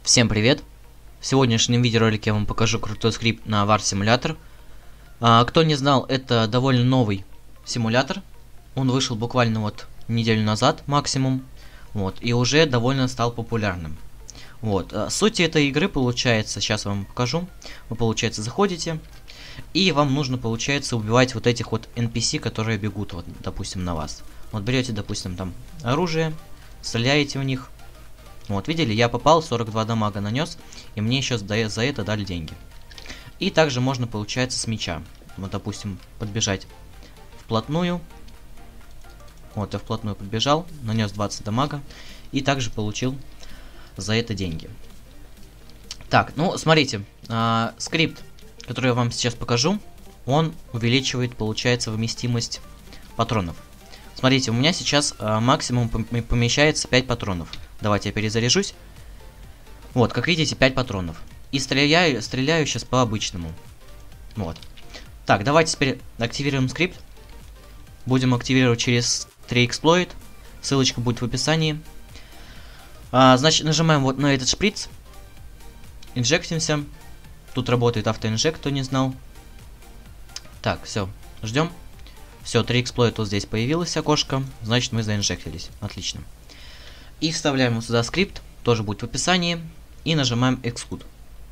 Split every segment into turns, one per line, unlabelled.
Всем привет! В сегодняшнем видеоролике я вам покажу крутой скрипт на War Simulator. Кто не знал, это довольно новый симулятор. Он вышел буквально вот неделю назад максимум. И уже довольно стал популярным. Суть этой игры получается, сейчас вам покажу. Вы, получается, заходите, и вам нужно, получается, убивать вот этих вот NPC, которые бегут, допустим, на вас. Берете, допустим, там оружие, стреляете в них. Видели, я попал, 42 дамага нанес, и мне еще за это дали деньги. И также можно, получается, с меча. Допустим, подбежать вплотную. Я вплотную подбежал, нанес 20 дамага, и также получил за это деньги. Так, смотрите, скрипт, который я вам сейчас покажу, он увеличивает, получается, вместимость патронов. Смотрите, у меня сейчас максимум помещается 5 патронов. Давайте я перезаряжусь. Как видите, 5 патронов. И стреляю сейчас по обычному. Так, давайте теперь активируем скрипт. Будем активировать через 3 Exploit. Ссылочка будет в описании. Значит, нажимаем на этот шприц. Инжектимся. Тут работает автоинжект, кто не знал. Так, все, ждем. Все, 3 Exploit вот здесь появилось окошко. Значит, мы заинжектились. Отлично. И вставляем сюда скрипт, тоже будет в описании, и нажимаем Execute.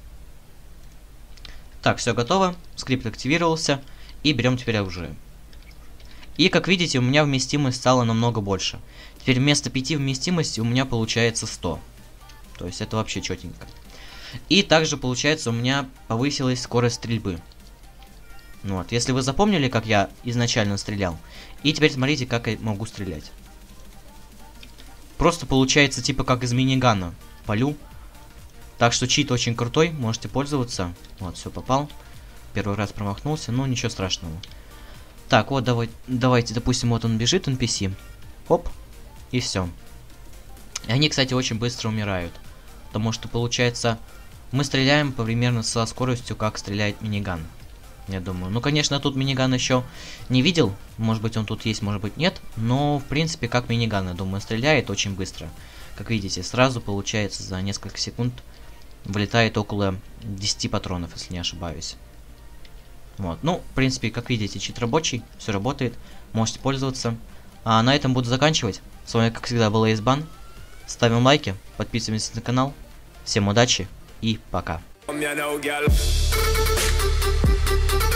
Так, все готово, скрипт активировался, и берем теперь оружие. И как видите, у меня вместимость стала намного больше. Теперь вместо 5 вместимости у меня получается 100. То есть это вообще четенько. И также получается у меня повысилась скорость стрельбы. Если вы запомнили, как я изначально стрелял, и теперь смотрите, как я могу стрелять. Просто получается типа как из минигана. Палю. Так что чит очень крутой, можете пользоваться. Все, попал. Первый раз промахнулся, но ничего страшного. Так, давайте, допустим, он бежит, NPC. Хоп, и все. И они, кстати, очень быстро умирают. Потому что, получается, мы стреляем примерно со скоростью, как стреляет миниган. Я думаю. Конечно, тут миниган еще не видел. Может быть, он тут есть, может быть, нет. Но, в принципе, как миниган, я думаю, стреляет очень быстро. Как видите, сразу, получается, за несколько секунд вылетает около 10 патронов, если не ошибаюсь. В принципе, как видите, чит рабочий. Все работает. Можете пользоваться. А на этом буду заканчивать. С вами, как всегда, был Эйсбан. Ставим лайки, подписываемся на канал. Всем удачи и пока.